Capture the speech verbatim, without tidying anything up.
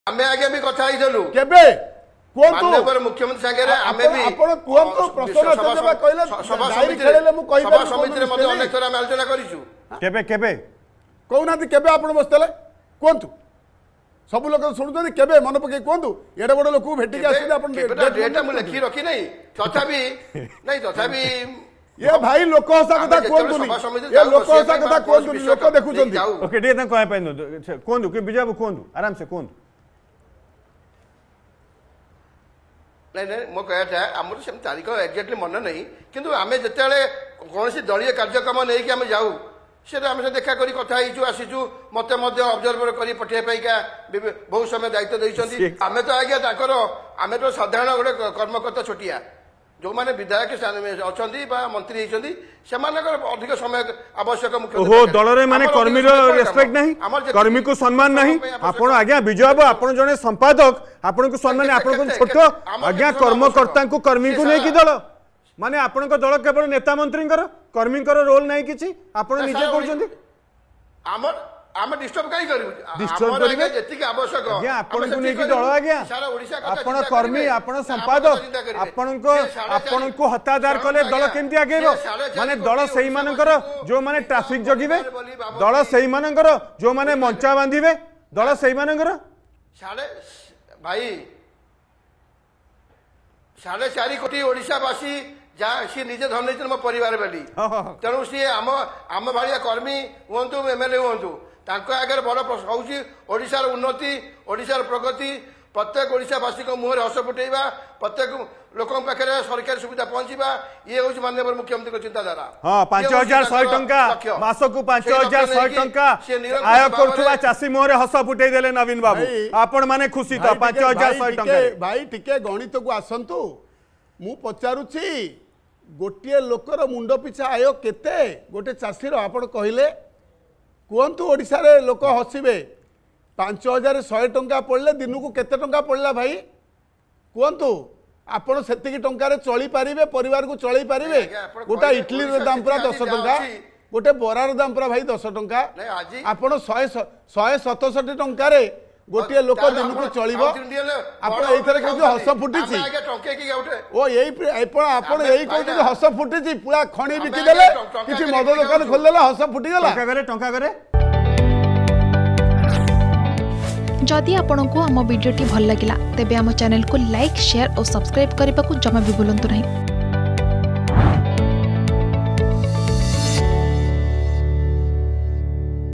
आमे आगे भी कथा आइलु केबे कोंतु माननीय मुख्यमंत्री संगे आमे भी आपण कोंतु प्रश्न जब कहले सभा डायरी खेलेले मु कहि सभा समिति रे मध्ये अनेक थरा आलोचना करिछु केबे केबे कहूना केबे आपण बसतले कोंतु सब लोग शुणुଛନ୍ତି केबे मन पके कोंतु एडे बड लोक भेटी के आसी आपण डेट मु लिखि रखि नै तथापि नै तथापि ये भाई लोक हसा कथा कोंतु ये लोक हसा कथा कोंतु लोक देखुଛନ୍ତି ओके डे न कहै पाइनो कोंतु के बिजाबु कोंतु आराम से कोंतु नहीं नहीं मो कहता आम से तारीख एक्जाक्टली मन नहीं किंतु आम जिते कौन दलीय कार्यक्रम नहीं कि आम जाऊ से आम से देखा करी कथा आसीचु मत ऑब्जर्वर कर पठाइका बहुत समय दायित्व देते आम तो आज्ञा आम तो साधारण गोटे कर्मकर्ता छोटिया जो मैंने विधायक अच्छा मंत्री होती अधिक समय आवश्यक ओहो दल रे माने कर्मी रो रेस्पेक्ट नहीं कर्मी को सम्मान नहीं आपण आज्ञा विजय बाबू आपण जने संपादक आपण को सम्मान आपण को छोट आज्ञा कर्मकर्ता को कर्मी को नहीं कि दल माने आपण को दल केवल नेता मंत्री कर्मी रोल नहीं किछि आपण निजे कहउछन्ती हमर आम डिस्टर्ब कहीं करू डिस्टर्ब करिवे जेतिक आवश्यक आज्ञा आपण को नहीं कि दल आज्ञा सारा ओडिसा आपण कर्मी आपण संपादक आपण को आपण को हतादार कले दल केमती आगेबो माने दल सेही मानकर जो माने ट्रैफिक जगिवे दल सेही मानकर जो माने मंचा बांधिवे दल सेही मानकर साढ़े भाई साढ़े चार कोटी ओडिसावासी जहाँ सी निजे धन नहीं मो परिवार बेली तेणु सी आम आम भाया कर्मी हूँ एमएलए हूँ आगे बड़ प्रश्न हूँ ओडिशार उन्नति ओडिशार प्रगति प्रत्येक ओडिशावासी मुहर हस फुटेबा प्रत्येक लोक पाखे सरकारी सुविधा पहुंचवा ये हूँ माननीय मुख्यमंत्री चिंताधारा हाँ पांच हजार शहे टंका मासकू पांच हजार शहे टंका आय करुवा चाषी मुहर हस फुटे देले नवीन बाबू आपण माने खुशी तो पांच हजार शहे टंका भाई टिके गणित को आसतु मु पचारुछि गोटे लोकर मुंड पिछा आय केते गोटे चाषीर आपण कहले कहतु ओडिशा रे लोक हसबे पांच हजार शहे टंका पड़े दिन को केते टंका पड़ला भाई कहतु आपण सेतिकी टंकार चली पारिबे परिवार को चलई पारिबे गोटा इडली रो दाम पूरा दस टंका गोटे बरार दाम पूरा भाई दस टंका आपण शहे शहे सतसठी टंकार गोटे लोक दिन को चलिबो आपण एथरे कहू हस फुटिछि ओ एई आपण एई कहू हस फुटिछि पूरा खणी बिकि देले किछि मद दुकान खोल देले हस फुटि गेला टंका करे टंका करे जदि आपंक आम भिडी भल लगा तेब आम चैनल को लाइक शेयर और सब्सक्राइब करने को जमा भी भूलु नहीं।